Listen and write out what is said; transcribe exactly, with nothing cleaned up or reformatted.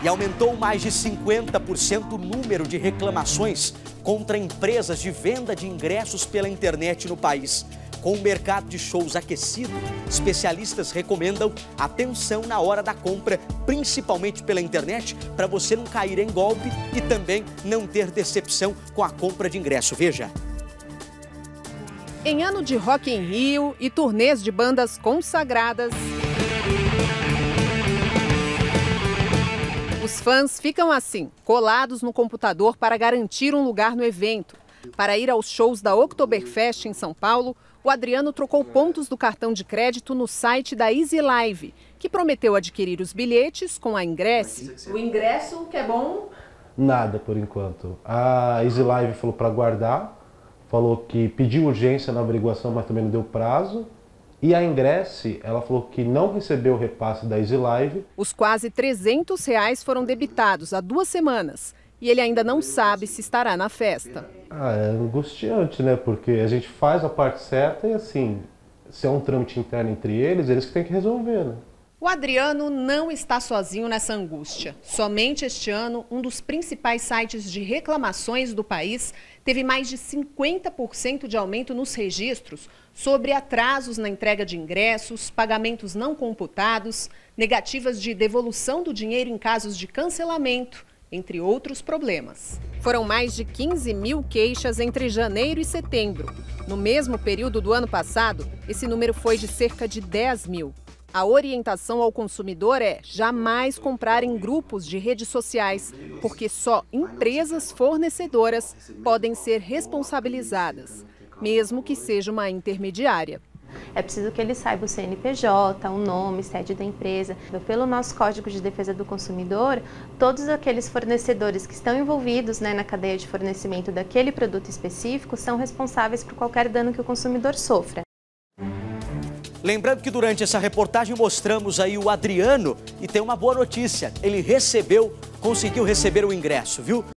e aumentou mais de cinquenta por cento o número de reclamações contra empresas de venda de ingressos pela internet no país. Com o mercado de shows aquecido, especialistas recomendam atenção na hora da compra, principalmente pela internet, para você não cair em golpe e também não ter decepção com a compra de ingresso. Veja. Em ano de Rock in Rio e turnês de bandas consagradas, os fãs ficam assim, colados no computador para garantir um lugar no evento. Para ir aos shows da Oktoberfest em São Paulo, o Adriano trocou pontos do cartão de crédito no site da Easy Live, que prometeu adquirir os bilhetes com a Ingresse. O ingresso, que é bom? Nada, por enquanto. A Easy Live falou para guardar, falou que pediu urgência na averiguação, mas também não deu prazo. E a Ingresse, ela falou que não recebeu o repasse da Easy Live. Os quase trezentos reais foram debitados há duas semanas. E ele ainda não sabe se estará na festa. Ah, é angustiante, né? Porque a gente faz a parte certa e assim, se é um trâmite interno entre eles, eles que têm que resolver, né? O Adriano não está sozinho nessa angústia. Somente este ano, um dos principais sites de reclamações do país teve mais de cinquenta por cento de aumento nos registros sobre atrasos na entrega de ingressos, pagamentos não computados, negativas de devolução do dinheiro em casos de cancelamento, entre outros problemas. Foram mais de quinze mil queixas entre janeiro e setembro. No mesmo período do ano passado, esse número foi de cerca de dez mil. A orientação ao consumidor é jamais comprar em grupos de redes sociais, porque só empresas fornecedoras podem ser responsabilizadas, mesmo que seja uma intermediária. É preciso que ele saiba o C N P J, o nome, sede da empresa. Pelo nosso Código de Defesa do Consumidor, todos aqueles fornecedores que estão envolvidos, né, na cadeia de fornecimento daquele produto específico são responsáveis por qualquer dano que o consumidor sofra. Lembrando que durante essa reportagem mostramos aí o Adriano e tem uma boa notícia. Ele recebeu, conseguiu receber o ingresso, viu?